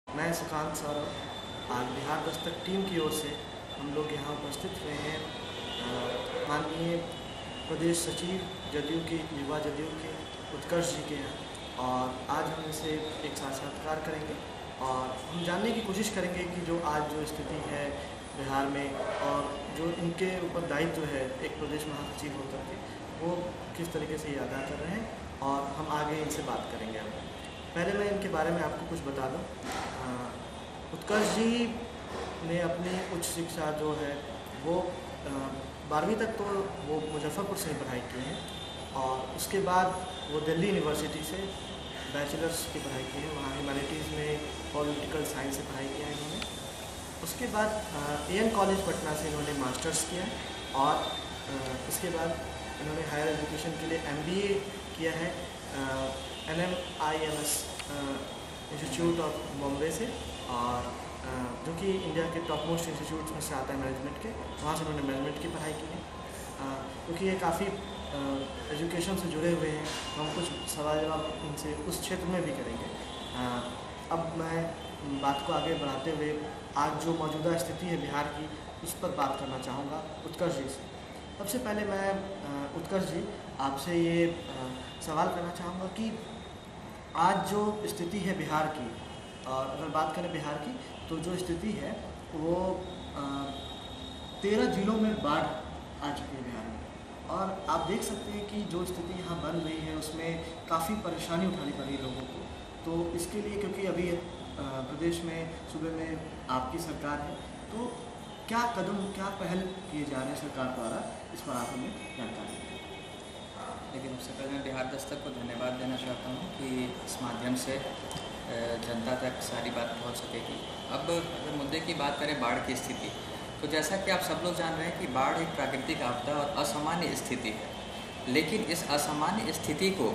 मैं सुकांत सौरभ आज बिहार दस्तक टीम की ओर से हम लोग यहाँ उपस्थित हुए हैं माननीय प्रदेश सचिव जदयू के युवा जदयू के उत्कर्ष जी के यहाँ। और आज हम इनसे एक साक्षात्कार करेंगे और हम जानने की कोशिश करेंगे कि जो आज जो स्थिति है बिहार में और जो इनके ऊपर दायित्व है एक प्रदेश महासचिव होकर के वो किस तरीके से ये अदा कर रहे हैं और हम आगे इनसे बात करेंगे। पहले मैं इनके बारे में आपको कुछ बता दूं। उत्कर्ष जी ने अपनी उच्च शिक्षा जो है वो 12वीं तक तो वो मुजफ्फरपुर से पढ़ाई की है और उसके बाद वो दिल्ली यूनिवर्सिटी से बैचलर्स की पढ़ाई की है। वहाँ ह्यूमैनिटीज़ में पॉलिटिकल साइंस से पढ़ाई किया है इन्होंने। उसके बाद एएन कॉलेज पटना से इन्होंने मास्टर्स किया है और इसके बाद इन्होंने हायर एजुकेशन के लिए MBA किया है NMIMS इंस्टीट्यूट ऑफ बॉम्बे से, और जो कि इंडिया के टॉप मोस्ट इंस्टीट्यूट्स में से आता है मैनेजमेंट के। वहाँ से उन्होंने मैनेजमेंट की पढ़ाई की है। क्योंकि ये काफ़ी एजुकेशन से जुड़े हुए हैं तो हम कुछ सवाल जवाब इनसे उस क्षेत्र में भी करेंगे। अब मैं बात को आगे बढ़ाते हुए आज जो मौजूदा स्थिति है बिहार की उस पर बात करना चाहूँगा उत्कर्ष जी से। सबसे पहले मैं उत्कर्ष जी आपसे ये सवाल करना चाहूँगा कि आज जो स्थिति है बिहार की, और अगर बात करें बिहार की तो जो स्थिति है वो 13 जिलों में बाढ़ आ चुकी है बिहार में। और आप देख सकते हैं कि जो स्थिति यहाँ बन रही है उसमें काफ़ी परेशानी उठानी पड़ी लोगों को। तो इसके लिए क्योंकि अभी प्रदेश में सूबे में आपकी सरकार है, तो क्या कदम क्या पहल किए जा रहे हैं सरकार द्वारा, इस पर आप हमें जानकारी दें। लेकिन सबसे पहले मैं बिहार दस्तक को धन्यवाद देना चाहता हूँ कि इस माध्यम से जनता तक सारी बात पहुँच सकेगी। अब अगर मुद्दे की बात करें बाढ़ की स्थिति, तो जैसा कि आप सब लोग जान रहे हैं कि बाढ़ एक प्राकृतिक आपदा और असामान्य स्थिति है। लेकिन इस असामान्य स्थिति को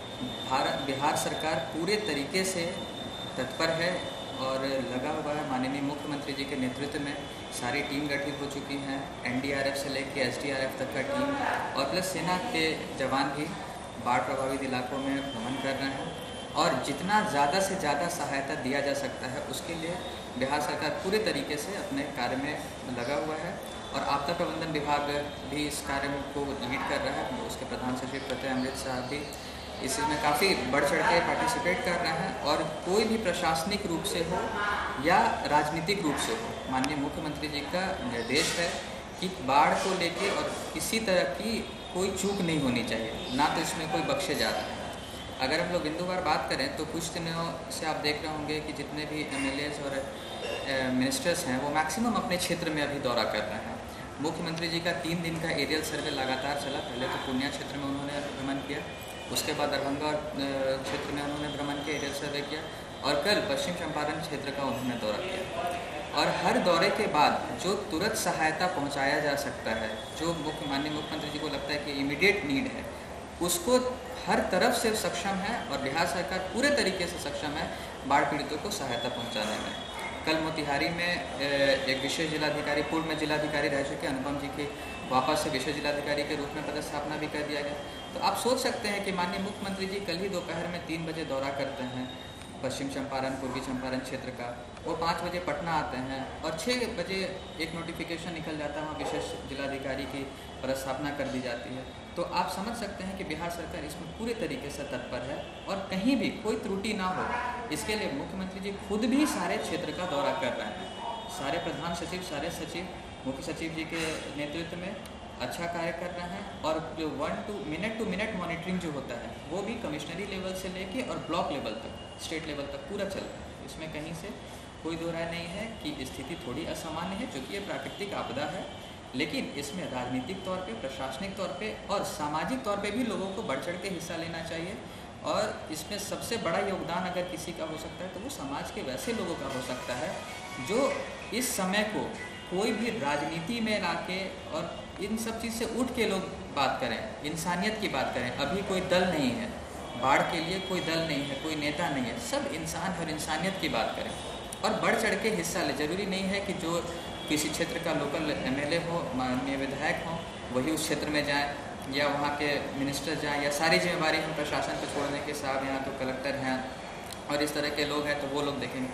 बिहार सरकार पूरे तरीके से तत्पर है और लगा हुआ है। माननीय मुख्यमंत्री जी के नेतृत्व में सारी टीम गठित हो चुकी हैं, NDRF से लेकर SDRF तक का टीम, और प्लस सेना के जवान भी बाढ़ प्रभावित इलाकों में भ्रमण कर रहे हैं। और जितना ज़्यादा से ज़्यादा सहायता दिया जा सकता है उसके लिए बिहार सरकार पूरे तरीके से अपने कार्य में लगा हुआ है। और आपदा प्रबंधन विभाग भी इस कार्य को लीड कर रहा है। उसके प्रधान सचिव प्रत्यय अमृत साहब भी इसमें काफ़ी बढ़ चढ़ के पार्टिसिपेट कर रहे हैं। और कोई भी प्रशासनिक रूप से हो या राजनीतिक रूप से हो, माननीय मुख्यमंत्री जी का निर्देश है कि बाढ़ को लेके और किसी तरह की कोई चूक नहीं होनी चाहिए, ना तो इसमें कोई बख्शे जा रहा है। अगर हम लोग बिंदुवार बात करें तो कुछ दिनों से आप देख रहे होंगे कि जितने भी MLAs और मिनिस्टर्स हैं वो मैक्सिमम अपने क्षेत्र में अभी दौरा कर रहे हैं। मुख्यमंत्री जी का 3 दिन का एरियल सर्वे लगातार चला। पहले तो पूर्णिया क्षेत्र में उन्होंने भ्रमण किया, उसके बाद दरभंगा क्षेत्र में उन्होंने भ्रमण किया, एरियल सर्वे किया, और कल पश्चिम चंपारण क्षेत्र का उन्होंने दौरा किया। और हर दौरे के बाद जो तुरंत सहायता पहुंचाया जा सकता है, जो माननीय मुख्यमंत्री जी को लगता है कि इमीडिएट नीड है, उसको हर तरफ से सक्षम है। और बिहार सरकार पूरे तरीके से सक्षम है बाढ़ पीड़ितों को सहायता पहुंचाने में। कल मोतिहारी में एक विशेष जिलाधिकारी, पूर्व में जिलाधिकारी रह चुके अनुपम जी की वापस से विशेष जिलाधिकारी के रूप में पदस्थापना भी कर दिया गया। तो आप सोच सकते हैं कि माननीय मुख्यमंत्री जी कल ही दोपहर में 3 बजे दौरा करते हैं पश्चिम चंपारण, पूर्वी चंपारण क्षेत्र का, वो 5 बजे पटना आते हैं और 6 बजे एक नोटिफिकेशन निकल जाता है, वहाँ विशेष जिलाधिकारी की पदस्थापना कर दी जाती है। तो आप समझ सकते हैं कि बिहार सरकार इसमें पूरे तरीके से तत्पर है और कहीं भी कोई त्रुटि ना हो, इसके लिए मुख्यमंत्री जी खुद भी सारे क्षेत्र का दौरा कर रहे हैं। सारे प्रधान सचिव, सारे सचिव मुख्य सचिव जी के नेतृत्व में अच्छा कार्य कर रहे हैं। और जो मिनट टू मिनट मॉनिटरिंग जो होता है वो भी कमिश्नरी लेवल से लेके और ब्लॉक लेवल तक, स्टेट लेवल तक पूरा चल रहा है। इसमें कहीं से कोई दो राय नहीं है कि स्थिति थोड़ी असामान्य है, जो कि ये प्राकृतिक आपदा है। लेकिन इसमें राजनीतिक तौर पे, प्रशासनिक तौर पे और सामाजिक तौर पे भी लोगों को बढ़ चढ़ के हिस्सा लेना चाहिए। और इसमें सबसे बड़ा योगदान अगर किसी का हो सकता है तो वो समाज के वैसे लोगों का हो सकता है जो इस समय को कोई भी राजनीति में लाके और इन सब चीज़ से उठ के लोग बात करें, इंसानियत की बात करें। अभी कोई दल नहीं है, बाढ़ के लिए कोई दल नहीं है, कोई नेता नहीं है, सब इंसान और इंसानियत की बात करें और बढ़ चढ़ के हिस्सा ले। ज़रूरी नहीं है कि जो किसी क्षेत्र का लोकल MLA हो, माननीय विधायक हो, वही उस क्षेत्र में जाए या वहाँ के मिनिस्टर जाएँ, या सारी जिम्मेवारी हम प्रशासन पर छोड़ने के साथ यहाँ तो कलेक्टर हैं और इस तरह के लोग हैं तो वो लोग देखेंगे।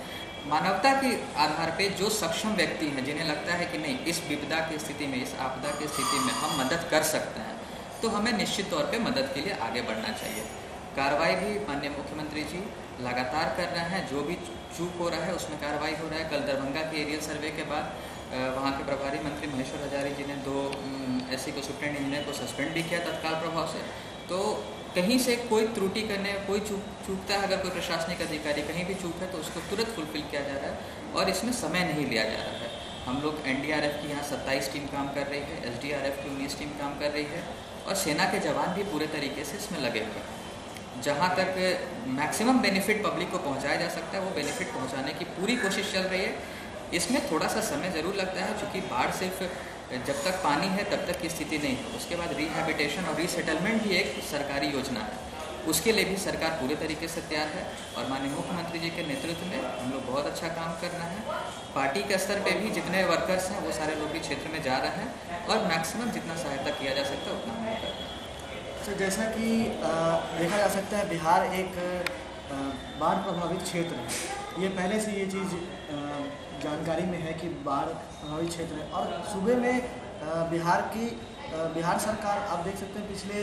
मानवता के आधार पे जो सक्षम व्यक्ति हैं, जिन्हें लगता है कि नहीं इस विपदा की स्थिति में, इस आपदा की स्थिति में हम मदद कर सकते हैं, तो हमें निश्चित तौर पे मदद के लिए आगे बढ़ना चाहिए। कार्रवाई भी माननीय मुख्यमंत्री जी लगातार कर रहे हैं, जो भी चूक हो रहा है उसमें कार्रवाई हो रहा है। कल दरभंगा के एरियल सर्वे के बाद वहाँ के प्रभारी मंत्री महेश्वर हजारी जी ने 2 ऐसी को सुप्रिटेंडेंट इंजीनियर को सस्पेंड भी किया तत्काल प्रभाव से। तो कहीं से कोई त्रुटि करने, कोई चूकता है, अगर कोई प्रशासनिक अधिकारी कहीं भी चूक है तो उसको तुरंत फुलफिल किया जा रहा है और इसमें समय नहीं लिया जा रहा है। हम लोग NDRF की यहाँ 27 टीम काम कर रही है, SDRF की 19 टीम काम कर रही है और सेना के जवान भी पूरे तरीके से इसमें लगे हुए हैं। जहाँ तक मैक्सिमम बेनिफिट पब्लिक को पहुँचाया जा सकता है वो बेनिफिट पहुँचाने की पूरी कोशिश चल रही है। इसमें थोड़ा सा समय ज़रूर लगता है, चूँकि बाढ़ सिर्फ जब तक पानी है तब तक की स्थिति नहीं है, उसके बाद रिहैबिटेशन और रीसेटलमेंट भी एक सरकारी योजना है, उसके लिए भी सरकार पूरे तरीके से तैयार है। और माननीय मुख्यमंत्री जी के नेतृत्व में हम लोग बहुत अच्छा काम कर रहे हैं। पार्टी के स्तर पे भी जितने वर्कर्स हैं वो सारे लोग भी क्षेत्र में जा रहे हैं और मैक्सिमम जितना सहायता किया जा सकता है उतना हम लोग कर रहे हैं। तो जैसा कि देखा जा सकता है बिहार एक बाढ़ प्रभावित क्षेत्र है, ये पहले से ये चीज़ जानकारी में है कि बाढ़ प्रभावित क्षेत्र है। और सूबे में बिहार सरकार आप देख सकते हैं पिछले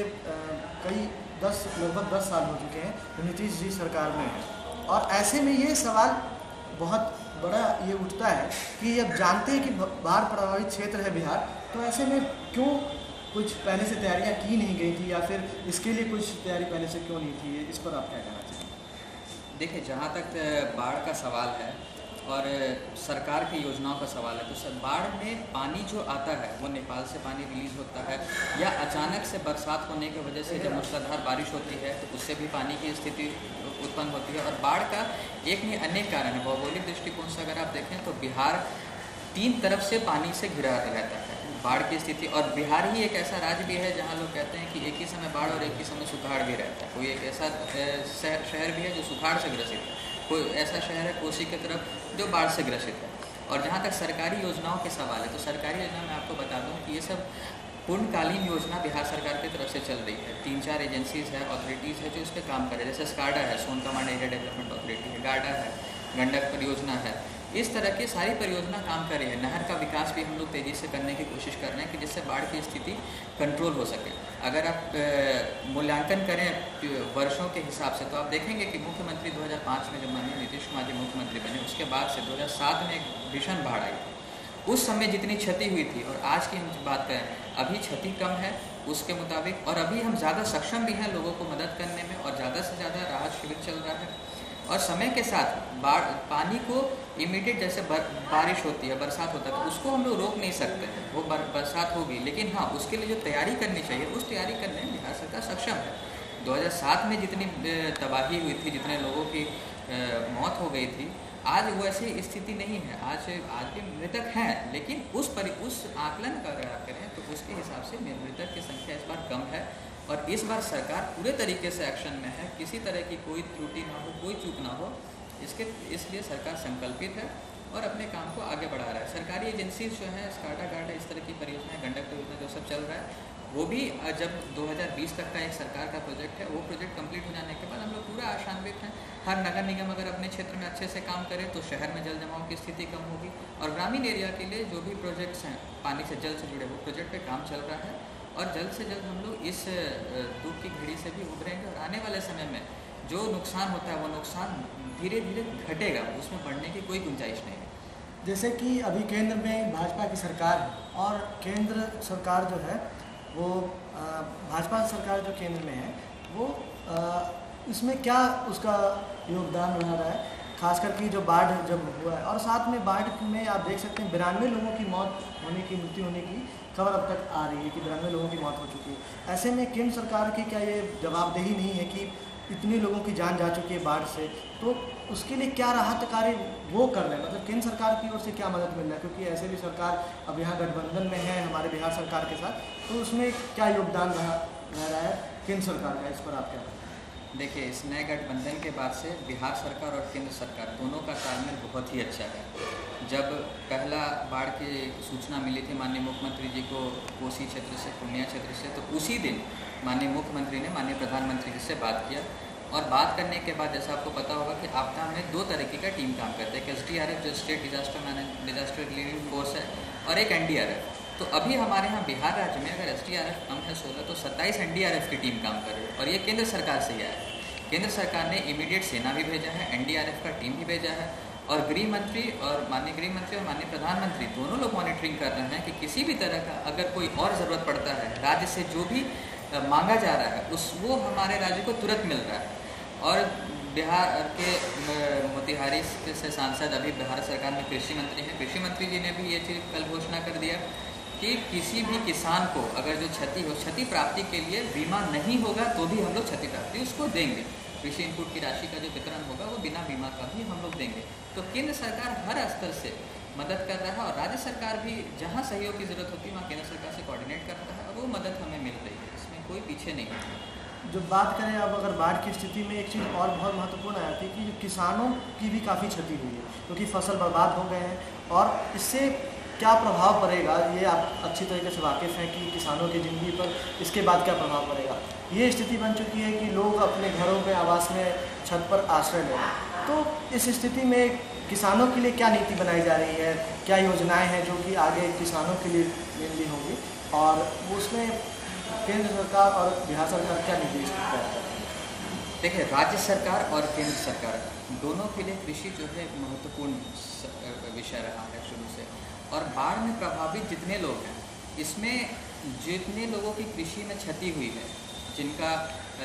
लगभग 10 साल हो चुके हैं तो नीतीश जी सरकार में है। और ऐसे में ये सवाल बहुत बड़ा ये उठता है कि अब जानते हैं कि बाढ़ प्रभावित क्षेत्र है बिहार, तो ऐसे में क्यों कुछ पहले से तैयारियां की नहीं गई थी, या फिर इसके लिए कुछ तैयारी पहले से क्यों नहीं थी, इस पर आप क्या कहना चाहिए? देखिए, जहाँ तक बाढ़ का सवाल है और सरकार की योजनाओं का सवाल है, तो बाढ़ में पानी जो आता है वो नेपाल से पानी रिलीज होता है या अचानक से बरसात होने की वजह से जब मूसलाधार बारिश होती है तो उससे भी पानी की स्थिति उत्पन्न होती है। और बाढ़ का एक नहीं अनेक कारण है। भौगोलिक दृष्टिकोण से अगर आप देखें तो बिहार 3 तरफ से पानी से घिरा रहता है बाढ़ की स्थिति। और बिहार ही एक ऐसा राज्य भी है जहाँ लोग कहते हैं कि एक ही समय बाढ़ और एक ही समय सुखाड़ भी रहता है। कोई एक ऐसा शहर भी है जो सुखाड़ से ग्रसित है, कोई ऐसा शहर है कोसी की तरफ जो बाढ़ से ग्रसित है। और जहाँ तक सरकारी योजनाओं के सवाल है तो सरकारी योजना मैं आपको बता दूँ कि ये सब पूर्णकालीन योजना बिहार सरकार की तरफ से चल रही है। 3-4 एजेंसीज है, अथॉरिटीज़ है जो इस पर काम कर रहे हैं। जैसे स्काडा है, Sone command area development authority है, गाडा है, गंडक परियोजना है। इस तरह की सारी परियोजना काम कर रही है। नहर का विकास भी हम लोग तेज़ी से करने की कोशिश कर रहे हैं कि जिससे बाढ़ की स्थिति कंट्रोल हो सके। अगर आप मूल्यांकन करें वर्षों के हिसाब से तो आप देखेंगे कि मुख्यमंत्री 2005 में जब माननीय नीतीश कुमार जी मुख्यमंत्री बने उसके बाद से 2007 में एक भीषण बाढ़ आई। उस समय जितनी क्षति हुई थी और आज की हम बात करें अभी क्षति कम है उसके मुताबिक, और अभी हम ज़्यादा सक्षम भी हैं लोगों को मदद करने में और ज़्यादा से ज़्यादा राहत शिविर चल रहा है। और समय के साथ पानी को इमीडिएट जैसे बारिश होती है, बरसात होता है तो उसको हम लोग रोक नहीं सकते, वो बरसात होगी। लेकिन हाँ, उसके लिए जो तैयारी करनी चाहिए उस तैयारी करने में बिहार सरकार सक्षम है। 2007 में जितनी तबाही हुई थी, जितने लोगों की मौत हो गई थी, आज वैसी स्थिति नहीं है। आज भी मृतक हैं, लेकिन उस आकलन का अगर आप करें तो उसके हिसाब से मृतक की संख्या इस बार कम है। और इस बार सरकार पूरे तरीके से एक्शन में है, किसी तरह की कोई त्रुटि ना हो, कोई चूक ना हो, इसलिए सरकार संकल्पित है और अपने काम को आगे बढ़ा रहा है। सरकारी एजेंसी जो है, स्काडा गार्डा, इस तरह की परियोजनाएं, गंडक परियोजना जो सब चल रहा है, वो भी जब 2020 तक का एक सरकार का प्रोजेक्ट है, वो प्रोजेक्ट कंप्लीट हो जाने के बाद हम लोग पूरा आशान्वित हैं। हर नगर निगम अगर अपने क्षेत्र में अच्छे से काम करे तो शहर में जल जमाव की स्थिति कम होगी। और ग्रामीण एरिया के लिए जो भी प्रोजेक्ट्स हैं पानी से जल से जुड़े, वो प्रोजेक्ट पे काम चल रहा है और जल्द से जल्द हम लोग इस दुख की घड़ी से भी उभरेंगे। और आने वाले समय में जो नुकसान होता है वो नुकसान धीरे धीरे घटेगा, उसमें बढ़ने की कोई गुंजाइश नहीं है। जैसे कि अभी केंद्र में भाजपा की सरकार है और केंद्र सरकार जो है वो भाजपा सरकार जो केंद्र में है वो इसमें क्या उसका योगदान रहा है, खासकर कि जो बाढ़ जब हुआ है। और साथ में बाढ़ में आप देख सकते हैं 92 लोगों की मृत्यु होने की खबर अब तक आ रही है कि 92 लोगों की मौत हो चुकी है। ऐसे में केंद्र सरकार की क्या ये जवाबदेही नहीं है कि इतने लोगों की जान जा चुकी है बाढ़ से, तो उसके लिए क्या राहत कार्य वो कर रहे हैं, मतलब केंद्र सरकार की ओर से क्या मदद मिल रहा है? क्योंकि ऐसे भी सरकार अब यहाँ गठबंधन में है हमारे बिहार सरकार के साथ, तो उसमें क्या योगदान रह रहा है केंद्र सरकार का, इस पर आप क्या कहें? देखिए, इस नए गठबंधन के बाद से बिहार सरकार और केंद्र सरकार दोनों का तालमेल बहुत ही अच्छा है। जब पहला बाढ़ की सूचना मिली थी माननीय मुख्यमंत्री जी को कोसी क्षेत्र से, पूर्णिया क्षेत्र से, तो उसी दिन माननीय मुख्यमंत्री ने माननीय प्रधानमंत्री जी से बात किया और बात करने के बाद जैसा आपको पता होगा कि आपदा में 2 तरीके का टीम काम करते हैं, एक SDRF जो स्टेट डिजास्टर रिलीफ फोर्स है और एक NDRF। तो अभी हमारे यहाँ बिहार राज्य में अगर SDRF कम है 16 तो 27 NDRF की टीम काम कर रही है और ये केंद्र सरकार से ही आया है। केंद्र सरकार ने इमीडिएट सेना भी भेजा है, NDRF का टीम भी भेजा है और गृह मंत्री और माननीय प्रधानमंत्री दोनों लोग मॉनिटरिंग कर रहे हैं कि किसी भी तरह का अगर कोई और ज़रूरत पड़ता है, राज्य से जो भी मांगा जा रहा है वो हमारे राज्य को तुरंत मिल रहा है। और बिहार के मोतिहारी से सांसद अभी भारत सरकार में कृषि मंत्री हैं, कृषि मंत्री जी ने भी ये चीज़ कल घोषणा कर दिया कि किसी भी किसान को अगर जो क्षति प्राप्ति के लिए बीमा नहीं होगा तो भी हम लोग क्षति प्राप्ति उसको देंगे। कृषि इनपुट की राशि का जो वितरण होगा वो बिना बीमा का भी हम लोग देंगे। तो केंद्र सरकार हर स्तर से मदद कर रहा है और राज्य सरकार भी जहाँ सहयोग की ज़रूरत होती है वहाँ केंद्र सरकार से कोऑर्डिनेट करता है और वो मदद हमें मिल रही है, इसमें कोई पीछे नहीं है। जब बात करें अब अगर बाढ़ की स्थिति में एक चीज़ और बहुत महत्वपूर्ण आ जाती है कि किसानों की भी काफ़ी क्षति हुई है क्योंकि फसल बर्बाद हो गए हैं और इससे क्या प्रभाव पड़ेगा ये आप अच्छी तरीके से वाकिफ़ हैं कि किसानों की ज़िंदगी पर इसके बाद क्या प्रभाव पड़ेगा। ये स्थिति बन चुकी है कि लोग अपने घरों में आवास में छत पर आश्रय ले रहे हैं। तो इस स्थिति में किसानों के लिए क्या नीति बनाई जा रही है, क्या योजनाएं हैं जो कि आगे किसानों के लिए मेनली होंगी और उसमें केंद्र सरकार और बिहार सरकार क्या निर्देश देती है? देखिए, राज्य सरकार और केंद्र सरकार दोनों के लिए कृषि जो है महत्वपूर्ण विषय रहा है शुरू से। और बाढ़ में प्रभावित जितने लोग हैं इसमें जितने लोगों की कृषि में क्षति हुई है, जिनका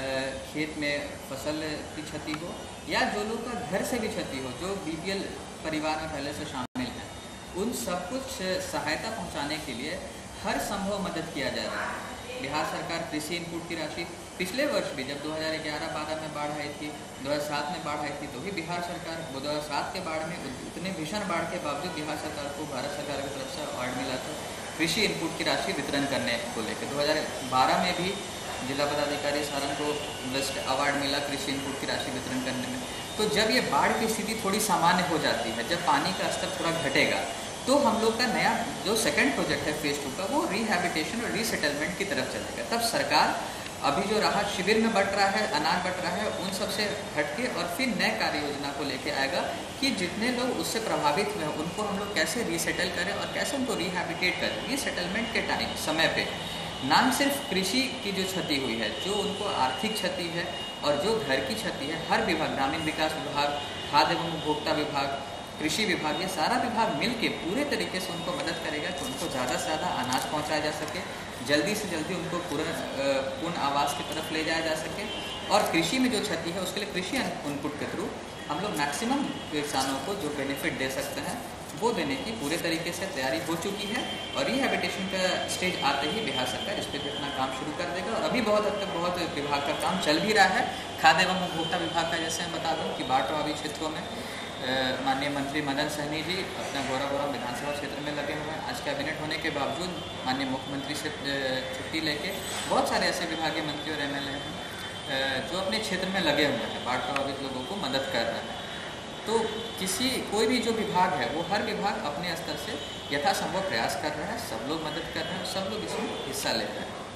खेत में फसल की क्षति हो या जो लोग का घर से भी क्षति हो, जो BPL परिवार में पहले से शामिल हैं, उन सब कुछ सहायता पहुंचाने के लिए हर संभव मदद किया जा रहा है। बिहार सरकार कृषि इनपुट की राशि पिछले वर्ष भी जब 2011-12 में बाढ़ आई थी, 2007 में बाढ़ आई थी, तो भी बिहार सरकार 2007 के बाढ़ में उतने भीषण बाढ़ के बावजूद बिहार सरकार को भारत सरकार की तरफ से अवार्ड मिला था कृषि इनपुट की राशि वितरण करने को लेकर। 2012 में भी जिला पदाधिकारी सारण को बेस्ट अवार्ड मिला कृषि इनपुट की राशि वितरण करने में। तो जब ये बाढ़ की स्थिति थोड़ी सामान्य हो जाती है, जब पानी का स्तर थोड़ा घटेगा, तो हम लोग का नया जो सेकंड प्रोजेक्ट है फेज़ 2 का, वो रिहैबिटेशन और रीसेटलमेंट की तरफ चलेगा। तब सरकार अभी जो राहत शिविर में बट रहा है, अनाज बट रहा है, उन सब से हटके और फिर नए कार्य योजना को लेके आएगा कि जितने लोग उससे प्रभावित हुए हैं उनको हम लोग कैसे रीसेटल करें और कैसे उनको रिहैबिटेट करें। रीसेटलमेंट के टाइम समय पे ना सिर्फ कृषि की जो क्षति हुई है, जो उनको आर्थिक क्षति है और जो घर की क्षति है, हर विभाग, ग्रामीण विकास विभाग, खाद्य एवं उपभोक्ता विभाग, कृषि विभाग, ये सारा विभाग मिलके पूरे तरीके से उनको मदद करेगा कि उनको ज़्यादा से ज़्यादा अनाज पहुंचाया जा सके, जल्दी से जल्दी उनको पूर्ण आवास की तरफ ले जाया जा सके। और कृषि में जो क्षति है उसके लिए कृषि इनपुट के थ्रू हम लोग मैक्सिमम किसानों को जो बेनिफिट दे सकते हैं वो देने की पूरे तरीके से तैयारी हो चुकी है। और रिहैबिटेशन का स्टेज आते ही बिहार सरकार इस पर भी अपना काम शुरू कर देगा। और अभी बहुत हद तक बहुत विभाग का काम चल भी रहा है। खाद्य एवं उपभोक्ता विभाग का जैसे मैं बता दूँ कि बाढ़ प्रभावित क्षेत्रों में माननीय मंत्री मदन सहनी जी अपना गौरव विधानसभा क्षेत्र में लगे हुए हैं। आज कैबिनेट होने के बावजूद माननीय मुख्यमंत्री से छुट्टी लेके बहुत सारे ऐसे विभागीय मंत्री और MLA हैं जो अपने क्षेत्र में लगे हुए हैं, बाढ़ प्रभावित लोगों को मदद कर रहे हैं। तो कोई भी जो विभाग है वो हर विभाग अपने स्तर से यथासंभव प्रयास कर रहा है, सब लोग मदद कर रहे हैं, सब लोग इसमें हिस्सा ले रहे हैं।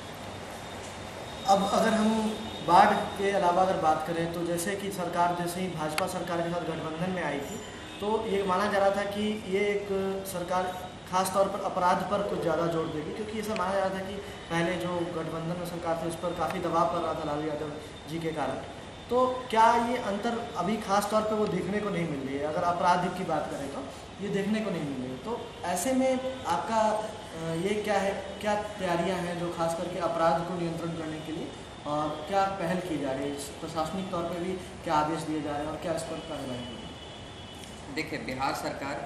अब अगर हम बाढ़ के अलावा अगर बात करें तो जैसे कि सरकार जैसे ही भाजपा सरकार के साथ गठबंधन में आई थी तो ये माना जा रहा था कि ये एक सरकार खास तौर पर अपराध पर कुछ ज़्यादा जोर देगी, क्योंकि ऐसा माना जा रहा था कि पहले जो गठबंधन में सरकार थी उस पर काफ़ी दबाव पड़ रहा था लालू यादव जी के कारण। तो क्या ये अंतर अभी खास तौर पे वो देखने को नहीं मिल रही है? अगर अपराध की बात करें तो ये देखने को नहीं मिल रही। तो ऐसे में आपका ये क्या है, क्या तैयारियां हैं जो खास करके अपराध को नियंत्रण करने के लिए, और क्या पहल की जा रही है? प्रशासनिक तौर पे भी क्या आदेश दिए जा रहे हैं और क्या इस पर कार्रवाई हो रही है? देखिए, बिहार सरकार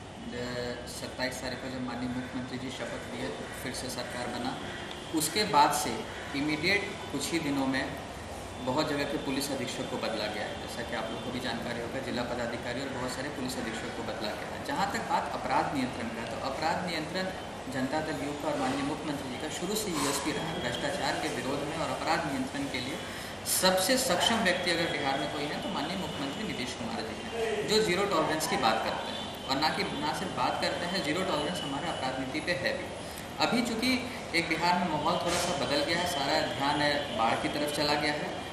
27 तारीख को जब माननीय मुख्यमंत्री जी शपथ लिए तो फिर से सरकार बना, उसके बाद से इमीडिएट कुछ ही दिनों में बहुत जगह के पुलिस अधीक्षक को बदला गया है। जैसा कि आप लोगों को भी जानकारी होगा, जिला पदाधिकारी और बहुत सारे पुलिस अधीक्षक को बदला गया है। जहाँ तक बात अपराध नियंत्रण का, तो अपराध नियंत्रण जनता दल यू का और माननीय मुख्यमंत्री जी का शुरू से USP रहा है। भ्रष्टाचार के विरोध में और अपराध नियंत्रण के लिए सबसे सक्षम व्यक्ति अगर बिहार में कोई है तो माननीय मुख्यमंत्री नीतीश कुमार जी हैं, जो जीरो टॉलरेंस की बात करते हैं। और ना सिर्फ बात करते हैं, जीरो टॉलरेंस हमारे अपराध नीति पे है भी। अभी चूँकि एक बिहार में माहौल थोड़ा सा बदल गया है, सारा ध्यान बाढ़ की तरफ चला गया है,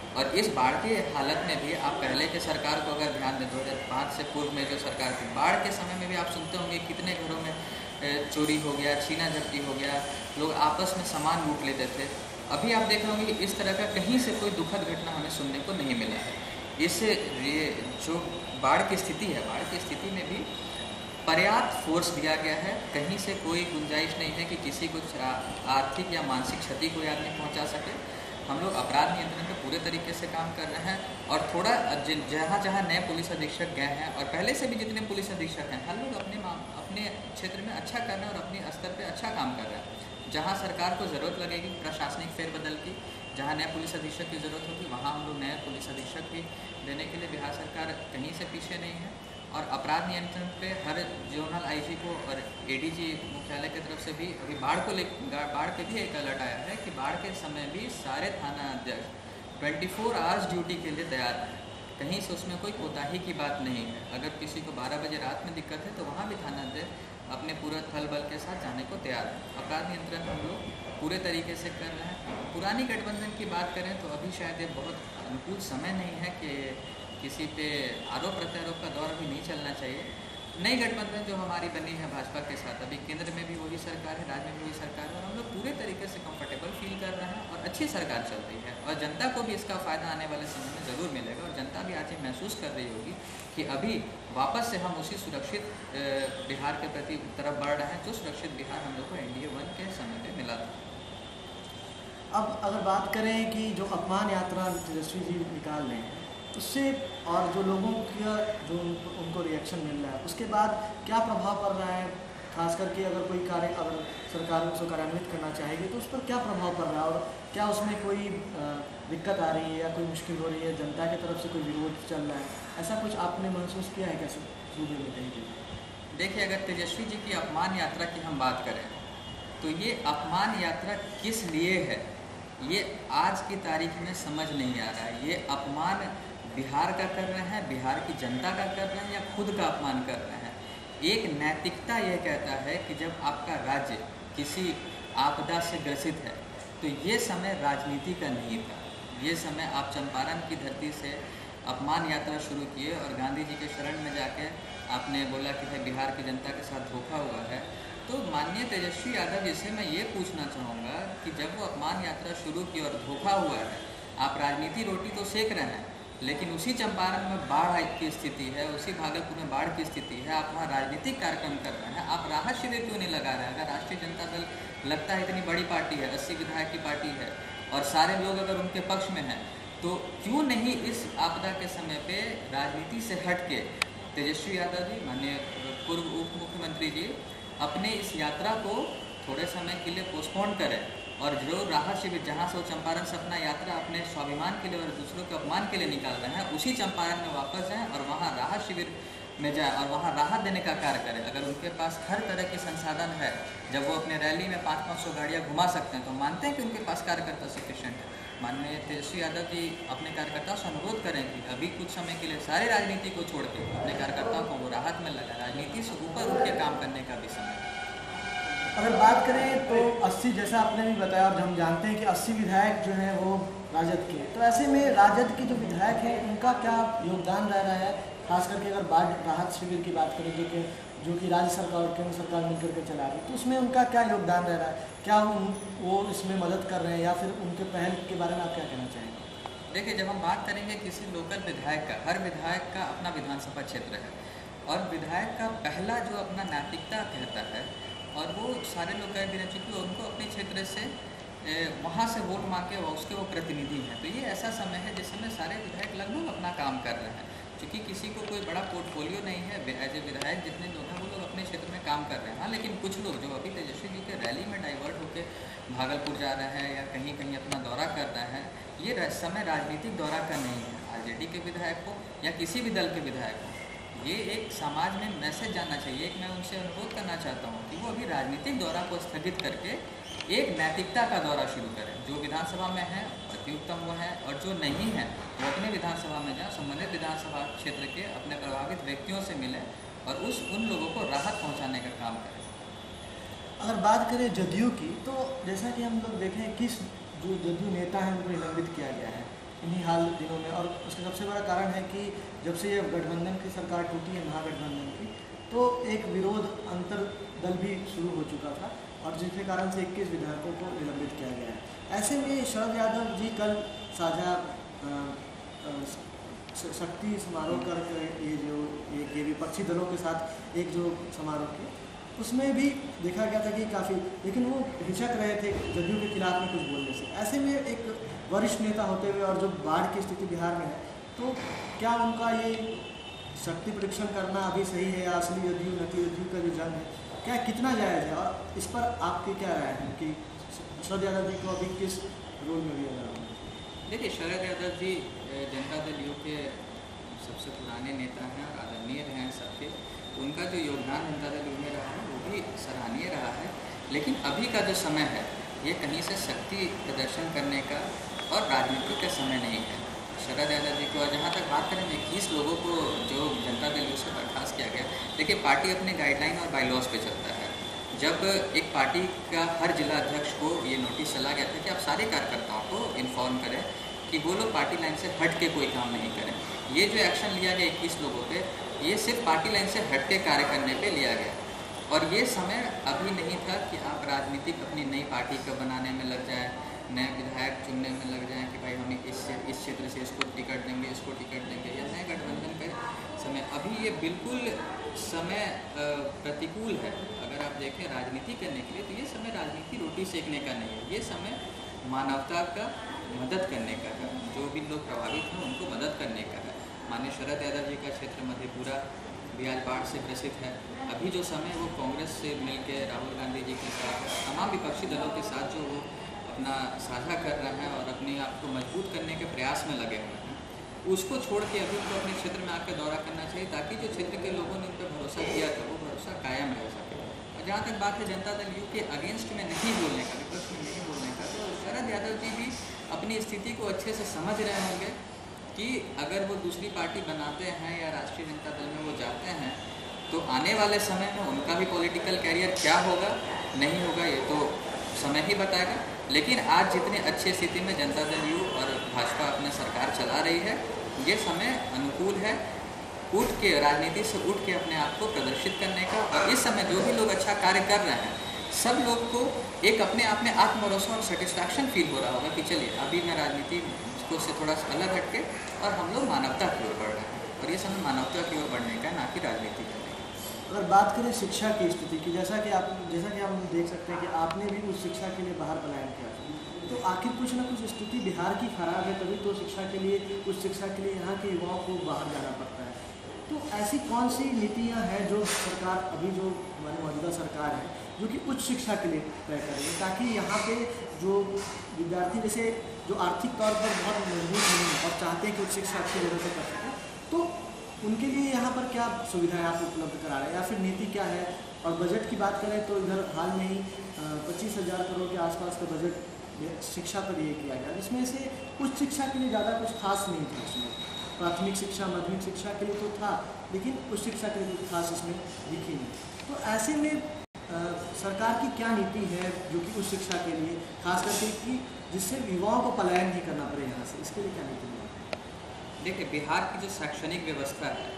और इस बाढ़ की हालत में भी आप पहले के सरकार को अगर ध्यान दें 2005 से पूर्व में जो सरकार थी, बाढ़ के समय में भी आप सुनते होंगे कितने घरों में चोरी हो गया, छीना झपटी हो गया, लोग आपस में सामान लूट लेते थे। अभी आप देख रहे होंगे कि इस तरह का कहीं से कोई दुखद घटना हमें सुनने को नहीं मिला है। इससे जो बाढ़ की स्थिति है, बाढ़ की स्थिति में भी पर्याप्त फोर्स दिया गया है। कहीं से कोई गुंजाइश नहीं है कि किसी को आर्थिक या मानसिक क्षति कोई आदमी पहुंचा सके। हम लोग अपराध नियंत्रण पे पूरे तरीके से काम कर रहे हैं और थोड़ा जहाँ जहाँ नए पुलिस अधीक्षक गए हैं और पहले से भी जितने पुलिस अधीक्षक हैं, हर लोग अपने क्षेत्र में अच्छा कर रहे हैं और अपने स्तर पे अच्छा काम कर रहे हैं। जहाँ सरकार को ज़रूरत लगेगी प्रशासनिक फेरबदल की, जहाँ नए पुलिस अधीक्षक की ज़रूरत होगी, वहाँ हम लोग नए पुलिस अधीक्षक भी देने के लिए बिहार सरकार कहीं से पीछे नहीं है। और अपराध नियंत्रण पे हर जोनल आईजी को और एडीजी मुख्यालय की तरफ से भी अभी बाढ़ पे भी एक अलर्ट आया है कि बाढ़ के समय भी सारे थाना अध्यक्ष 24 आवर्स ड्यूटी के लिए तैयार हैं। कहीं से उसमें कोई कोताही की बात नहीं है। अगर किसी को 12 बजे रात में दिक्कत है तो वहाँ भी थाना अध्यक्ष अपने पूरा थल बल के साथ जाने को तैयार है। अपराध नियंत्रण हम लोग पूरे तरीके से कर रहे हैं। पुरानी गठबंधन की बात करें तो अभी शायद ये बहुत अनुकूल समय नहीं है कि किसी पे आरोप प्रत्यारोप का दौर भी नहीं चलना चाहिए। नई गठबंधन जो हमारी बनी है भाजपा के साथ, अभी केंद्र में भी वही सरकार है, राज्य में भी वही सरकार है और हम लोग पूरे तरीके से कंफर्टेबल फील कर रहे हैं और अच्छी सरकार चल रही है और जनता को भी इसका फ़ायदा आने वाले समय में ज़रूर मिलेगा। और जनता भी आज ये महसूस कर रही होगी कि अभी वापस से हम उसी सुरक्षित बिहार के प्रति तरफ बढ़ रहे हैं जो सुरक्षित बिहार हम लोग को NDA 1 के समय पर मिला था। अब अगर बात करें कि जो अपमान यात्रा तेजस्वी जी निकाल रहे हैं उससे और जो लोगों का जो उनको रिएक्शन मिल रहा है उसके बाद क्या प्रभाव पड़ रहा है, खास करके अगर कोई कार्य अगर सरकार उसको कार्यान्वित करना चाहेगी तो उस पर क्या प्रभाव पड़ रहा है और क्या उसमें कोई दिक्कत आ रही है या कोई मुश्किल हो रही है, जनता की तरफ से कोई विरोध चल रहा है, ऐसा कुछ आपने महसूस किया है कैसे सूबे में कहीं? देखिए, अगर तेजस्वी जी की अपमान यात्रा की हम बात करें तो ये अपमान यात्रा किस लिए है ये आज की तारीख में समझ नहीं आ रहा है। ये अपमान बिहार का कर रहे हैं, बिहार की जनता का कर रहे हैं या खुद का अपमान कर रहे हैं। एक नैतिकता यह कहता है कि जब आपका राज्य किसी आपदा से ग्रसित है तो ये समय राजनीति का नहीं था। ये समय आप चंपारण की धरती से अपमान यात्रा शुरू किए और गांधी जी के शरण में जाके आपने बोला कि भाई बिहार की जनता के साथ धोखा हुआ है। तो माननीय तेजस्वी यादव जी से मैं ये पूछना चाहूँगा कि जब वो अपमान यात्रा शुरू की और धोखा हुआ है, आप राजनीति रोटी तो सेक रहे हैं लेकिन उसी चंपारण में बाढ़ की स्थिति है, उसी भागलपुर में बाढ़ की स्थिति है, आप वहाँ राजनीतिक कार्यक्रम कर रहे हैं, आप राहत शिविर क्यों नहीं लगा रहे हैं? अगर राष्ट्रीय जनता दल लगता है इतनी बड़ी पार्टी है, 80 विधायक की पार्टी है और सारे लोग अगर उनके पक्ष में हैं तो क्यों नहीं इस आपदा के समय पे राजनीति से हट के तेजस्वी यादव जी, माननीय पूर्व उप मुख्यमंत्री जी अपने इस यात्रा को थोड़े समय के लिए पोस्टपोन करें और जो राहत शिविर जहाँ से वो चंपारण से अपना यात्रा अपने स्वाभिमान के लिए और दूसरों के अपमान के लिए निकाल रहे हैं उसी चंपारण में वापस जाएं और वहाँ राहत शिविर में जाए और वहाँ राहत देने का कार्य करें। अगर उनके पास हर तरह के संसाधन है, जब वो अपने रैली में 500-500 गाड़ियाँ घुमा सकते हैं तो मानते हैं कि उनके पास कार्यकर्ता सफिशिएंट है। माननीय तेजस्वी यादव जी अपने कार्यकर्ताओं से अनुरोध करें कि अभी कुछ समय के लिए सारे राजनीति को छोड़ के अपने कार्यकर्ताओं को वो राहत में लगा, राजनीति से ऊपर उठ के काम करने का भी समय। अगर बात करें तो 80, जैसा आपने भी बताया और हम जानते हैं कि 80 विधायक जो हैं वो राजद के, तो ऐसे में राजद के जो विधायक हैं उनका क्या योगदान रह रहा है, खास करके अगर बाढ़ राहत शिविर की बात करें जो कि राज्य सरकार और केंद्र सरकार मिलकर के चला रही है, तो उसमें उनका क्या योगदान रह रहा है? क्या वो इसमें मदद कर रहे हैं या फिर उनके पहल के बारे में आप क्या कहना चाहेंगे? देखिए, जब हम बात करेंगे किसी लोकल विधायक का, हर विधायक का अपना विधानसभा क्षेत्र है और विधायक का पहला जो अपना नैतिकता कहता है और वो सारे लोग कह भी रह चुके हैं उनको अपने क्षेत्र से वहाँ से वोट मांग के उसके वो प्रतिनिधि हैं। तो ये ऐसा समय है जिस समय सारे विधायक लगभग अपना काम कर रहे हैं, क्योंकि किसी को कोई बड़ा पोर्टफोलियो नहीं है। एज ए विधायक जितने लोग हैं वो लोग अपने क्षेत्र में काम कर रहे हैं। हाँ, लेकिन कुछ लोग जो अभी तेजस्वी जी के रैली में डाइवर्ट होकर भागलपुर जा रहे हैं या कहीं कहीं अपना दौरा कर रहे हैं, ये समय राजनीतिक दौरा का नहीं है। RJD के विधायक को या किसी भी दल के विधायक को ये एक समाज में मैसेज जाना चाहिए। एक मैं उनसे अनुरोध करना चाहता हूँ कि वो अभी राजनीतिक दौरा को स्थगित करके एक नैतिकता का दौरा शुरू करें। जो विधानसभा में है अति उत्तम वो है और जो नहीं है वो अपने विधानसभा में जाए, संबंधित विधानसभा क्षेत्र के अपने प्रभावित व्यक्तियों से मिलें और उन लोगों को राहत पहुँचाने का काम करें। अगर बात करें जदयू की, तो जैसा कि हम लोग देखें कि जो जदयू नेता हैं उनको निलंबित किया गया है, इन्हीं हाल दिनों में। और उसका सबसे बड़ा कारण है कि जब से ये गठबंधन की सरकार टूटी है, महागठबंधन की, तो एक विरोध अंतर दल भी शुरू हो चुका था और जिसके कारण से 21 विधायकों को निलंबित किया गया है। ऐसे में शरद यादव जी कल साझा शक्ति समारोह कर ये विपक्षी दलों के साथ एक जो समारोह किया, उसमें भी देखा गया था कि काफ़ी, लेकिन वो हिचक रहे थे जदयू के खिलाफ में कुछ बोलने से। ऐसे में एक वरिष्ठ नेता होते हुए और जो बाढ़ की स्थिति बिहार में है, तो क्या उनका ये शक्ति परीक्षण करना अभी सही है या असली जदयू नकली जदयू का जो जंग है, क्या कितना जायज़ है? और इस पर आपकी क्या राय है कि शरद यादव जी को अभी किस रोल में लिया जा रहा है? देखिए, शरद यादव जी जनता दल यू के सबसे पुराने नेता हैं और आदरणीय रहे हैं सबके। उनका जो योगदान जनता दल यू में रहा है वो भी सराहनीय रहा है। लेकिन अभी का जो समय है ये कहीं से शक्ति प्रदर्शन करने का और राजनीति का समय नहीं है। शरद यादव जी को, और जहाँ तक बात करें 21 लोगों को जो जनता दल यू से बर्खास्त किया गया, देखिए पार्टी अपने गाइडलाइन और बाईलॉज पे चलता है। जब एक पार्टी का हर जिला अध्यक्ष को ये नोटिस चला गया था कि आप सारे कार्यकर्ताओं को इन्फॉर्म करें कि वो लोग पार्टी लाइन से हट के कोई काम नहीं करें। ये जो एक्शन लिया गया 21 लोगों पे, ये सिर्फ पार्टी लाइन से हट के कार्य करने पे लिया गया। और ये समय अभी नहीं था कि आप राजनीतिक अपनी नई पार्टी को बनाने में लग जाएं, नए विधायक चुनने में लग जाएं कि भाई हम इस क्षेत्र से इसको टिकट देंगे, इसको टिकट देंगे, या नए गठबंधन का समय। अभी ये बिल्कुल समय प्रतिकूल है। अगर आप देखें राजनीति करने के लिए, तो ये समय राजनीति रोटी सेकने का नहीं है। ये समय मानवता का मदद करने का है। जो भी लोग प्रभावित हैं उनको मदद करने का है। माननीय शरद यादव जी का क्षेत्र मधेपुरा भी आज बाढ़ से ग्रसित है। अभी जो समय वो कांग्रेस से मिलकर राहुल गांधी जी के साथ, तमाम विपक्षी दलों के साथ जो वो अपना साझा कर रहे हैं और अपने आप को मजबूत करने के प्रयास में लगे हुए हैं, उसको छोड़ के अभी तो अपने क्षेत्र में आकर दौरा करना चाहिए, ताकि जो क्षेत्र के लोगों ने उन पर भरोसा किया था वो भरोसा कायम रह सके। और जहाँ तक बात है जनता दल यू के अगेंस्ट में नहीं बोलने का, विपक्ष में नहीं बोलने का, तो शरद यादव जी भी अपनी स्थिति को अच्छे से समझ रहे होंगे कि अगर वो दूसरी पार्टी बनाते हैं या राष्ट्रीय जनता दल में वो जाते हैं, तो आने वाले समय में उनका भी पॉलिटिकल कैरियर क्या होगा नहीं होगा ये तो समय ही बताएगा। लेकिन आज जितने अच्छी स्थिति में जनता दल यू और भाजपा अपनी सरकार चला रही है, ये समय अनुकूल है उठ के, राजनीति से उठ के अपने आप को प्रदर्शित करने का। और इस समय जो भी लोग अच्छा कार्य कर रहे हैं, सब लोग को एक अपने आप में आत्मभरोसा और सेटिस्फैक्शन फील हो रहा होगा कि चलिए अभी मैं राजनीति को से थोड़ा सा अलग हट के और हम लोग मानवता की ओर बढ़ रहे हैं। और ये समय मानवता की ओर बढ़ने का, ना कि राजनीति करने का। अगर बात करें शिक्षा की स्थिति की, जैसा कि हम देख सकते हैं कि आपने भी उस शिक्षा के लिए बाहर पलायन किया था, तो आखिर कुछ ना कुछ स्थिति बिहार की खराब है, तभी तो शिक्षा के लिए, उस शिक्षा के लिए यहाँ के युवाओं को बाहर जाना पड़ता है। तो ऐसी कौन सी नीतियाँ हैं जो सरकार, अभी जो हमारी मौजूदा सरकार है, जो कि उच्च शिक्षा के लिए तय करेगी, ताकि यहाँ पे जो विद्यार्थी जैसे जो आर्थिक तौर पर बहुत मजबूत नहीं है और चाहते हैं कि उच्च शिक्षा अच्छी जगह से कर सकें, तो उनके लिए यहाँ पर क्या सुविधाएं आप उपलब्ध करा रहे हैं, या फिर नीति क्या है? और बजट की बात करें तो इधर हाल में ही 25,000 करोड़ के आसपास का बजट शिक्षा पर ये किया गया, जिसमें से उच्च शिक्षा के लिए ज़्यादा कुछ खास नहीं था इसमें। प्राथमिक शिक्षा, माध्यमिक शिक्षा के लिए तो था, लेकिन उच्च शिक्षा के लिए कुछ खास इसमें दिखी नहीं। तो ऐसे में सरकार की क्या नीति है जो कि उच्च शिक्षा के लिए खास करके कि जिससे युवाओं को पलायन नहीं करना पड़े यहाँ से, इसके लिए क्या नीति है? देखिए, बिहार की जो शैक्षणिक व्यवस्था है,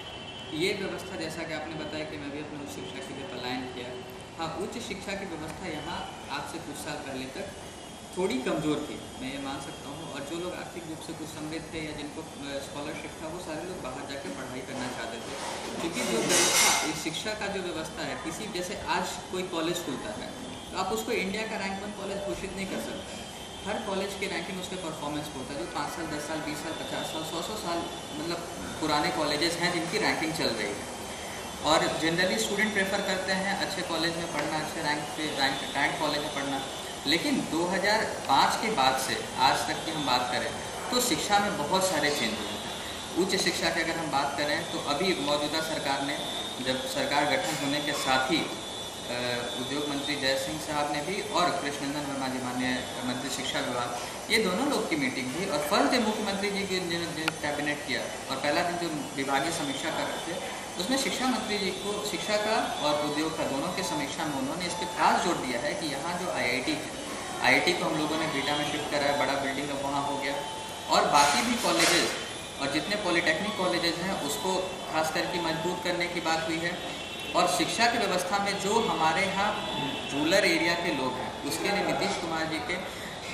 ये व्यवस्था जैसा कि आपने बताया कि मैं भी अपने उच्च शिक्षा के लिए पलायन किया। हाँ, उच्च शिक्षा की व्यवस्था यहाँ आज से कुछ साल पहले तक थोड़ी कमज़ोर थी, मैं ये मान सकता हूँ। और जो लोग आर्थिक रूप से कुछ समृद्ध थे या जिनको स्कॉलरशिप था, वो सारे लोग बाहर जाकर पढ़ाई करना चाहते थे। क्योंकि जो व्यवस्था, इस शिक्षा का जो व्यवस्था है, किसी जैसे आज कोई कॉलेज खुलता है तो आप उसको इंडिया का रैंक 1 कॉलेज घोषित नहीं कर सकते। हर कॉलेज की रैंकिंग उसके परफॉर्मेंस पर होता है। जो 5 साल, 10 साल, 20 साल, 50 साल, 100 साल मतलब पुराने कॉलेजेस हैं जिनकी रैंकिंग चल रही है। और जनरली स्टूडेंट प्रेफर करते हैं अच्छे कॉलेज में पढ़ना, अच्छे रैंक कॉलेज में पढ़ना। लेकिन 2005 के बाद से आज तक की हम बात करें तो शिक्षा में बहुत सारे चेंज हुए हैं। उच्च शिक्षा की अगर हम बात करें तो अभी मौजूदा सरकार ने, जब सरकार गठन होने के साथ ही उद्योग मंत्री जय सिंह साहब ने भी और कृष्णनंदन वर्मा जी माननीय मंत्री शिक्षा विभाग, ये दोनों लोग की मीटिंग हुई। और फर्स्ट डे मुख्यमंत्री जी के ने कैबिनेट किया और पहला दिन जो विभागीय समीक्षा कर रहे थे, उसमें शिक्षा मंत्री जी को शिक्षा का और उद्योग का दोनों के समीक्षा में उन्होंने इस पर खास जोर दिया है कि यहाँ जो IIT है, IIT को हम लोगों ने बीटा में शिफ्ट करा है, बड़ा बिल्डिंग अब वहाँ हो गया। और बाकी भी कॉलेजेस और जितने पॉलिटेक्निक कॉलेजेस हैं उसको खास करके मजबूत करने की बात हुई है। और शिक्षा की व्यवस्था में जो हमारे यहाँ रूरल एरिया के लोग हैं उसके लिए नीतीश कुमार जी के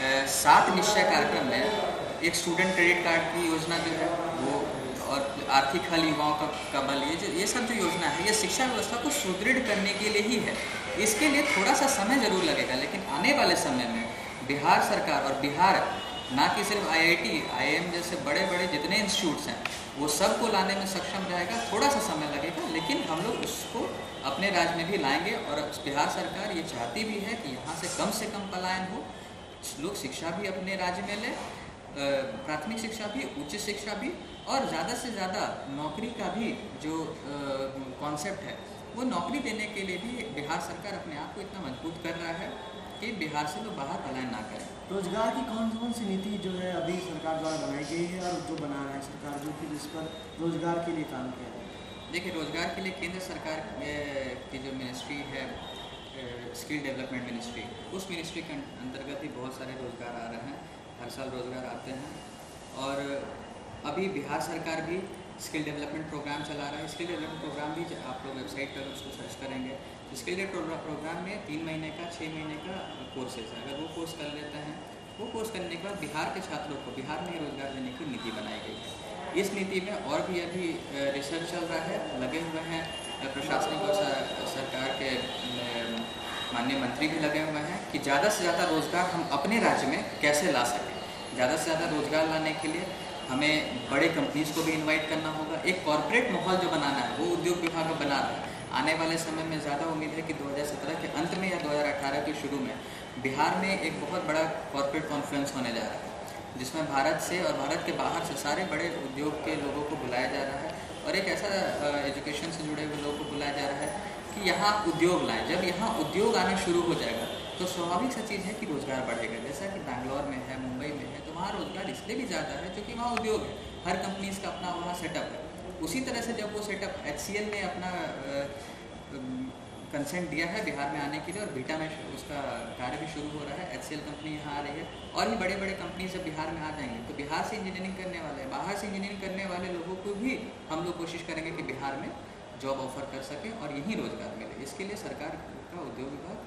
7 निश्चय कार्यक्रम में एक स्टूडेंट क्रेडिट कार्ड की योजना जो है वो, और आर्थिक हल युवाओं का बल, ये सब जो योजना है ये शिक्षा व्यवस्था को सुदृढ़ करने के लिए ही है। इसके लिए थोड़ा सा समय ज़रूर लगेगा, लेकिन आने वाले समय में बिहार सरकार और बिहार ना कि सिर्फ IIT, IIM जैसे बड़े बड़े जितने इंस्टीट्यूट्स हैं वो सब को लाने में सक्षम रहेगा। थोड़ा सा समय लगेगा, लेकिन हम लोग उसको अपने राज्य में भी लाएंगे। और बिहार सरकार ये चाहती भी है कि यहाँ से कम पलायन हो, लोग शिक्षा भी अपने राज्य में लें, प्राथमिक शिक्षा भी, उच्च शिक्षा भी, और ज़्यादा से ज़्यादा नौकरी का भी जो कॉन्सेप्ट है वो नौकरी देने के लिए भी बिहार सरकार अपने आप को इतना मजबूत कर रहा है कि बिहार से लोग बाहर पलायन ना करें। रोजगार की कौन सी नीति जो है अभी सरकार द्वारा बनाई गई है और जो बना रहा है सरकार, जो कि जिस पर रोजगार के लिए काम किया है? देखिए, रोजगार के लिए केंद्र सरकार की जो मिनिस्ट्री है, स्किल डेवलपमेंट मिनिस्ट्री, उस मिनिस्ट्री के अंतर्गत ही बहुत सारे रोजगार आ रहे हैं, हर साल रोजगार आते हैं। और अभी बिहार सरकार भी स्किल डेवलपमेंट प्रोग्राम चला रहा है। स्किल डेवलपमेंट प्रोग्राम भी आप लोग वेबसाइट पर उसको सर्च करेंगे, स्किल डेवलपमेंट प्रोग्राम में 3 महीने का 6 महीने का कोर्सेज है। अगर वो कोर्स कर लेते हैं, वो कोर्स करने के बाद बिहार के छात्रों को बिहार में रोजगार देने की नीति बनाई गई है। इस नीति में और भी अभी रिसर्च चल रहा है, लगे हुए हैं प्रशासनिक और सरकार के माननीय मंत्री भी लगे हुए हैं कि ज़्यादा से ज़्यादा रोज़गार हम अपने राज्य में कैसे ला सकें। ज़्यादा से ज़्यादा रोज़गार लाने के लिए हमें बड़े कंपनीज़ को भी इनवाइट करना होगा। एक कॉरपोरेट माहौल जो बनाना है वो उद्योग विभाग बना रहा है। आने वाले समय में ज़्यादा उम्मीद है कि 2017 के अंत में या 2018 के शुरू में बिहार में एक बहुत बड़ा कॉरपोरेट कॉन्फ्रेंस होने जा रहा है, जिसमें भारत से और भारत के बाहर से सारे बड़े उद्योग के लोगों को बुलाया जा रहा है, और एक ऐसा एजुकेशन से जुड़े हुए लोगों को बुलाया जा रहा है कि यहाँ उद्योग लाएं। जब यहाँ उद्योग आना शुरू हो जाएगा तो स्वाभाविक सा चीज़ है कि रोज़गार बढ़ेगा। जैसा कि बैंगलोर में है, मुंबई में है, तो वहाँ रोज़गार इसलिए भी ज़्यादा है क्योंकि वहाँ उद्योग है, हर कंपनीज़ का अपना वहाँ सेटअप है। उसी तरह से जब वो सेटअप HCL ने अपना कंसेंट दिया है बिहार में आने के लिए, और बीटा में उसका कार्य भी शुरू हो रहा है, HCL कंपनी यहाँ आ रही है, और भी बड़े बड़े कंपनीज जब बिहार में आ जाएंगे तो बिहार से इंजीनियरिंग करने वाले, बाहर से इंजीनियरिंग करने वाले लोगों को भी हम लोग कोशिश करेंगे कि बिहार में जॉब ऑफर कर सकें और यहीं रोज़गार मिले। इसके लिए सरकार का उद्योग विभाग,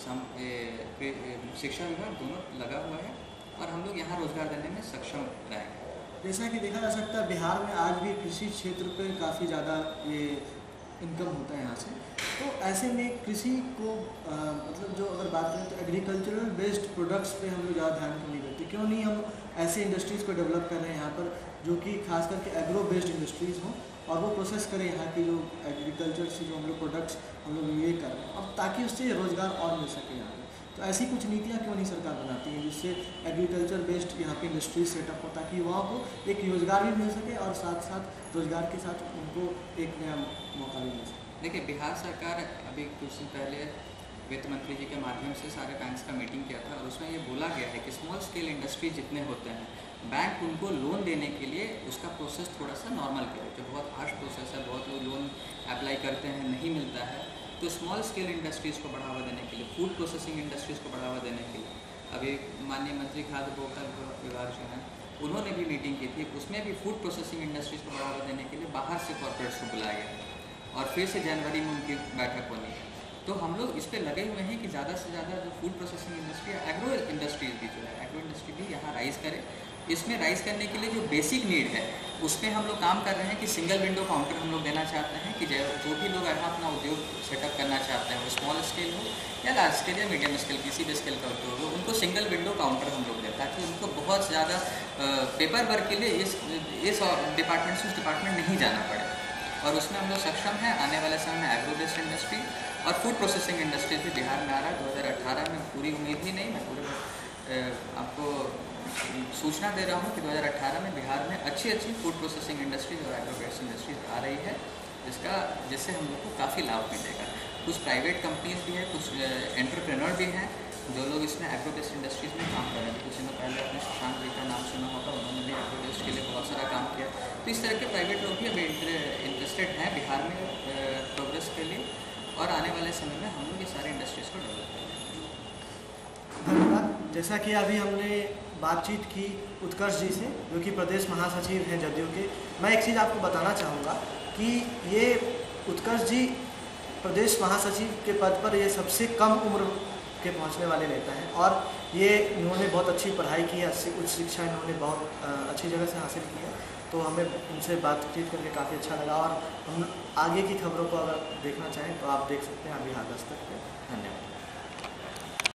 शिक्षा विभाग दोनों लगा हुआ है, और हम लोग यहाँ रोज़गार देने में सक्षम रहेंगे। जैसा कि देखा जा सकता है बिहार में आज भी कृषि क्षेत्र पे काफ़ी ज़्यादा ये इनकम होता है यहाँ से, तो ऐसे में कृषि को मतलब जो अगर बात करें तो एग्रीकल्चरल बेस्ड प्रोडक्ट्स पे हम लोग ज़्यादा ध्यान क्यों नहीं देते? क्यों नहीं हम ऐसे इंडस्ट्रीज़ को डेवलप कर रहे हैं यहाँ पर जो कि खास करके एग्रो बेस्ड इंडस्ट्रीज़ हों और वो प्रोसेस करें यहाँ की जो एग्रीकल्चर से जो हम लोग प्रोडक्ट्स हम लोग ये कर रहे हैं, अब ताकि उससे रोज़गार और मिल सके यहाँ पर। तो ऐसी कुछ नीतियाँ क्यों नहीं सरकार बनाती है जिससे एग्रीकल्चर बेस्ड यहाँ पे इंडस्ट्रीज सेटअप हो, ताकि युवाओं को एक रोज़गार भी मिल सके और साथ साथ रोज़गार के साथ उनको एक नया मौका भी मिल सके? देखिए, बिहार सरकार अभी कुछ दिन पहले वित्त मंत्री जी के माध्यम से सारे बैंक्स का मीटिंग किया था, और उसमें ये बोला गया है कि स्मॉल स्केल इंडस्ट्री जितने होते हैं बैंक उनको लोन देने के लिए उसका प्रोसेस थोड़ा सा नॉर्मल करे। जो बहुत हार्श प्रोसेस है, बहुत लोग लोन अप्लाई करते हैं, नहीं मिलता है, तो स्मॉल स्केल इंडस्ट्रीज़ को बढ़ावा देने के लिए, फूड प्रोसेसिंग इंडस्ट्रीज़ को बढ़ावा देने के लिए अभी माननीय मंत्री खाद्य उपभोक्ता विभाग जो है उन्होंने भी मीटिंग की थी। उसमें भी फूड प्रोसेसिंग इंडस्ट्रीज़ को बढ़ावा देने के लिए बाहर से कॉर्पोरेट्स को बुलाया गया और फिर से जनवरी में उनकी बैठक होनी है। तो हम लोग इस पर लगे हुए हैं कि ज़्यादा से ज़्यादा जो फूड प्रोसेसिंग इंडस्ट्री है, एग्रो इंडस्ट्रीज भी जो है, एग्रो इंडस्ट्री भी यहाँ राइज करे। इसमें राइज करने के लिए जो बेसिक नीड है उसमें हम लोग काम कर रहे हैं कि सिंगल विंडो काउंटर हम लोग देना चाहते हैं कि जो भी लोग यहाँ अपना उद्योग सेटअप करना चाहते हैं, वो स्मॉल स्केल हो या लार्ज स्केल या मीडियम स्केल, किसी भी स्केल का उद्योग हो, उनको सिंगल विंडो काउंटर हम लोग दें ताकि उनको बहुत ज़्यादा पेपर वर्क के लिए इस डिपार्टमेंट से उस डिपार्टमेंट नहीं जाना पड़े। और उसमें हम लोग सक्षम हैं। आने वाले समय में एग्रो बेस्ड इंडस्ट्री और फूड प्रोसेसिंग इंडस्ट्री भी बिहार में आ रहा है 2018 में। पूरी उम्मीद ही नहीं, मैं पूरे आपको सूचना दे रहा हूँ कि 2018 में बिहार में अच्छी फूड प्रोसेसिंग इंडस्ट्रीज और एग्रो बेस्ड इंडस्ट्रीज आ रही है, जिससे हम लोग को काफ़ी लाभ मिलेगा। कुछ प्राइवेट कंपनीज भी हैं, कुछ एंटरप्रेन्योर भी हैं जो लोग इसमें एग्रो बेस्ड इंडस्ट्रीज़ में काम कर रहे हैं। कुछ दिनों पहले आपने शशांक जी का नाम सुना होगा, उन्होंने भी एग्रो बेस्ड के लिए बहुत सारा काम किया। तो इस तरह के प्राइवेट लोग भी अभी इंटरेस्टेड हैं बिहार में प्रोग्रेस के लिए, और आने वाले समय में हम लोग ये सारे इंडस्ट्रीज़ को डेवलप करेंगे। धन्यवाद। जैसा कि अभी हमने बातचीत की उत्कर्ष जी से, जो कि प्रदेश महासचिव हैं जदयू के। मैं एक चीज़ आपको बताना चाहूँगा कि ये उत्कर्ष जी प्रदेश महासचिव के पद पर ये सबसे कम उम्र के पहुंचने वाले नेता हैं, और ये इन्होंने बहुत अच्छी पढ़ाई की है, उच्च शिक्षा इन्होंने बहुत अच्छी जगह से हासिल की है। तो हमें उनसे बातचीत करके काफ़ी अच्छा लगा, और हम आगे की खबरों को अगर देखना चाहें तो आप देख सकते हैं बिहार दस्तक पे। धन्यवाद।